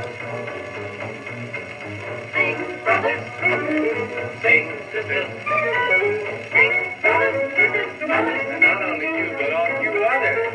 Sing, brothers, Sing, sisters, sing, brothers, sisters, brothers. and not only you, but all you others.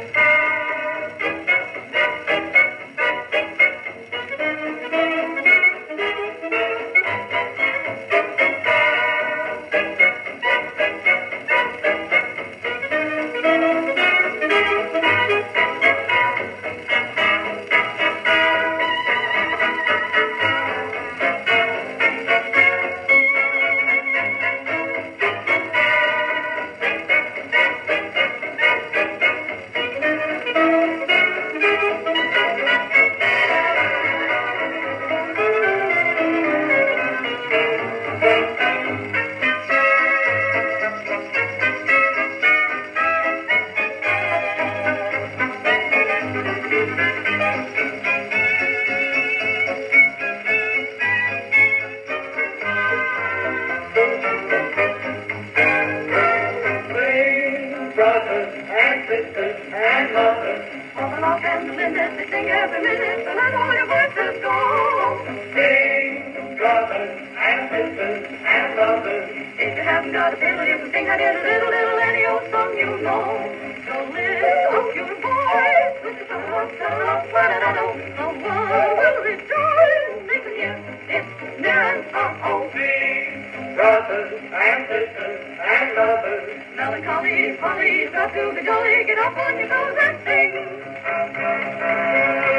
Brothers and sisters and mothers, all along and the minute, they sing every minute, so let all your voices go. Sing, brothers and sisters and lovers. If you haven't got a fiddle, you can sing a little, any old song you know. So lift up your voice with the song of da-da-da-do. The world will rejoice, they can hear it's near and far home. Sing, brothers and sisters and lovers. Melancholy, folly, you've got to be jolly, get up on your toes and sing.